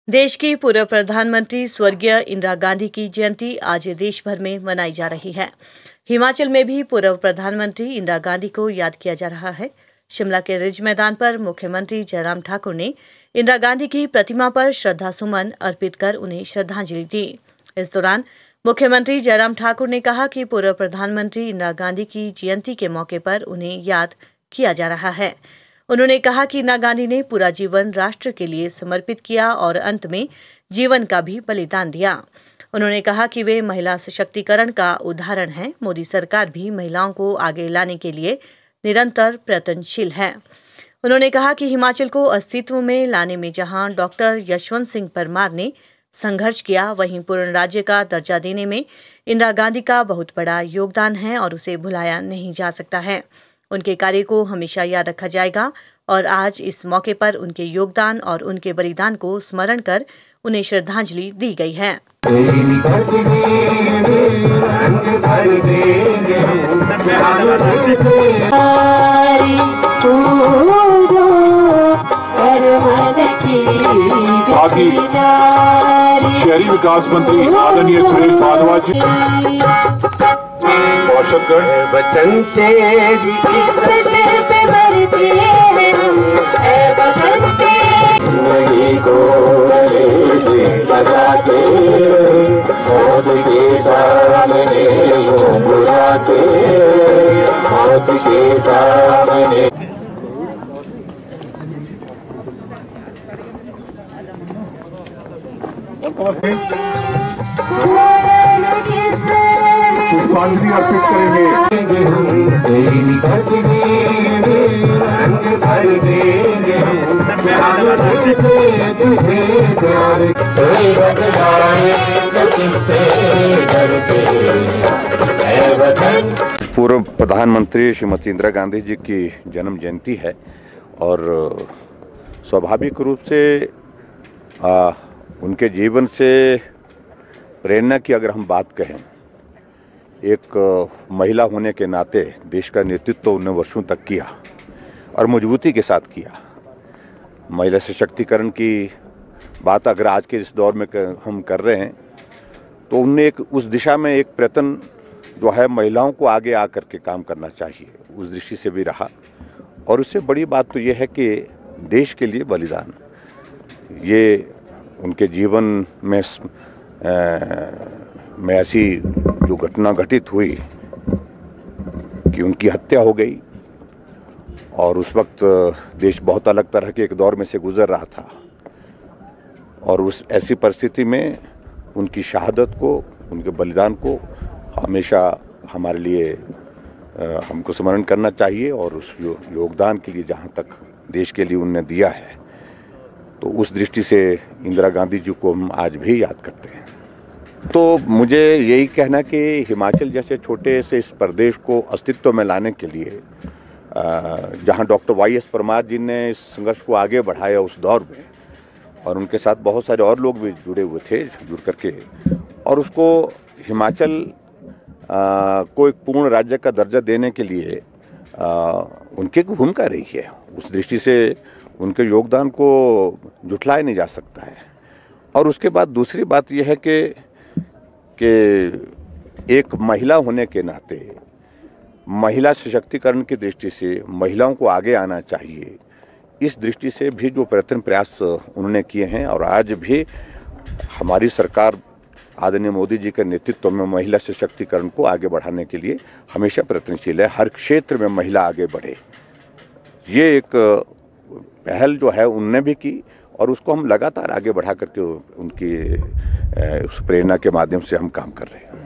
देश की पूर्व प्रधानमंत्री स्वर्गीय इंदिरा गांधी की जयंती आज देश भर में मनाई जा रही है। हिमाचल में भी पूर्व प्रधानमंत्री इंदिरा गांधी को याद किया जा रहा है। शिमला के रिज मैदान पर मुख्यमंत्री जयराम ठाकुर ने इंदिरा गांधी की प्रतिमा पर श्रद्धा सुमन अर्पित कर उन्हें श्रद्धांजलि दी। इस दौरान मुख्यमंत्री जयराम ठाकुर ने कहा कि पूर्व प्रधानमंत्री इंदिरा गांधी की जयंती के मौके पर उन्हें याद किया जा रहा है। उन्होंने कहा कि इंदिरा गांधी ने पूरा जीवन राष्ट्र के लिए समर्पित किया और अंत में जीवन का भी बलिदान दिया। उन्होंने कहा कि वे महिला सशक्तिकरण का उदाहरण हैं। मोदी सरकार भी महिलाओं को आगे लाने के लिए निरंतर प्रयत्नशील है। उन्होंने कहा कि हिमाचल को अस्तित्व में लाने में जहां डॉक्टर यशवंत सिंह परमार ने संघर्ष किया, वहीं पूर्ण राज्य का दर्जा देने में इंदिरा गांधी का बहुत बड़ा योगदान है और उसे भुलाया नहीं जा सकता है। उनके कार्य को हमेशा याद रखा जाएगा और आज इस मौके पर उनके योगदान और उनके बलिदान को स्मरण कर उन्हें श्रद्धांजलि दी गई है। साथ ही शहरी विकास मंत्री आदरणीय सुरेश भारद्वाज जी, बचन से नहीं को लगा के मौत के सामने वो बुला के मौत के सामने। पुष्पांजलि अर्पित करेंगे। पूर्व प्रधानमंत्री श्रीमती इंदिरा गांधी जी की जन्म जयंती है और स्वाभाविक रूप से उनके जीवन से प्रेरणा की अगर हम बात कहें, एक महिला होने के नाते देश का नेतृत्व उन्होंने वर्षों तक किया और मजबूती के साथ किया। महिला सशक्तिकरण की बात अगर आज के इस दौर में हम कर रहे हैं तो उनने एक उस दिशा में एक प्रयत्न जो है महिलाओं को आगे आकर के काम करना चाहिए, उस दृष्टि से भी रहा। और उससे बड़ी बात तो ये है कि देश के लिए बलिदान, ये उनके जीवन में ऐसी जो घटना घटित हुई कि उनकी हत्या हो गई और उस वक्त देश बहुत अलग तरह के एक दौर में से गुजर रहा था और उस ऐसी परिस्थिति में उनकी शहादत को, उनके बलिदान को हमेशा हमारे लिए हमको स्मरण करना चाहिए और उस योगदान के लिए जहाँ तक देश के लिए उन्होंने दिया है, तो उस दृष्टि से इंदिरा गांधी जी को हम आज भी याद करते हैं। तो मुझे यही कहना कि हिमाचल जैसे छोटे से इस प्रदेश को अस्तित्व में लाने के लिए जहां डॉक्टर वाई.एस. परमार जी ने इस संघर्ष को आगे बढ़ाया उस दौर में, और उनके साथ बहुत सारे और लोग भी जुड़े हुए थे, जुड़ करके, और उसको हिमाचल को एक पूर्ण राज्य का दर्जा देने के लिए उनकी भूमिका रही है। उस दृष्टि से उनके योगदान को जुटलाया नहीं जा सकता है। और उसके बाद दूसरी बात यह है कि एक महिला होने के नाते महिला सशक्तिकरण की दृष्टि से महिलाओं को आगे आना चाहिए, इस दृष्टि से भी जो प्रयास उन्होंने किए हैं। और आज भी हमारी सरकार आदरणीय मोदी जी के नेतृत्व में महिला सशक्तिकरण को आगे बढ़ाने के लिए हमेशा प्रयत्नशील है। हर क्षेत्र में महिला आगे बढ़े, ये एक पहल जो है उनने भी की और उसको हम लगातार आगे बढ़ा करके उनकी उस प्रेरणा के माध्यम से हम काम कर रहे हैं।